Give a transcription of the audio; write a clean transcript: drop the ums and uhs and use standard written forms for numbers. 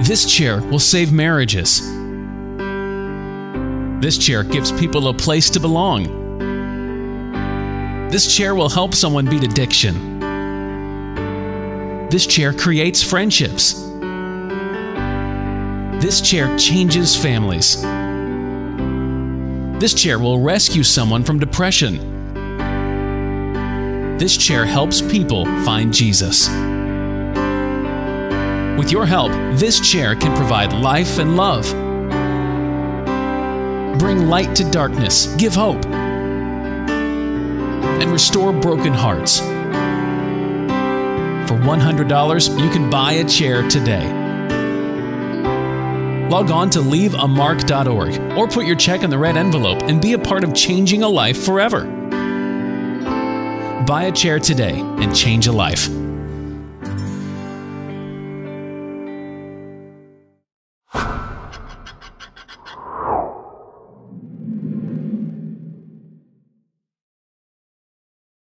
This chair will save marriages. This chair gives people a place to belong. This chair will help someone beat addiction. This chair creates friendships. This chair changes families. This chair will rescue someone from depression. This chair helps people find Jesus. With your help, this chair can provide life and love. Bring light to darkness, give hope, and restore broken hearts. For $100, you can buy a chair today. Log on to leaveamark.org or put your check in the red envelope and be a part of changing a life forever. Buy a chair today and change a life.